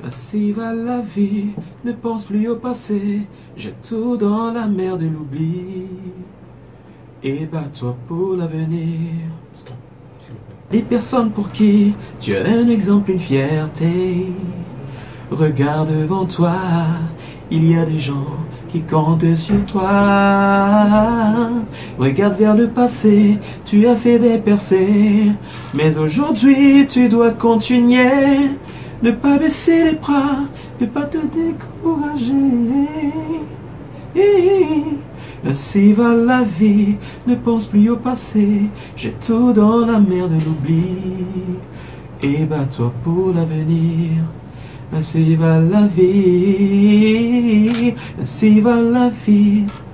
Ainsi va la vie, ne pense plus au passé, jette tout dans la mer de l'oubli et bats-toi pour l'avenir. Stop, s'il vous plaît. Les personnes pour qui tu es un exemple, une fierté, regarde devant toi, il y a des gens qui comptent sur toi. Regarde vers le passé, tu as fait des percées, mais aujourd'hui tu dois continuer. Ne pas baisser les bras, ne pas te décourager. Ainsi va la vie, ne pense plus au passé, jette tout dans la mer de l'oubli et bats-toi pour l'avenir. Ainsi va la vie, ainsi va la vie.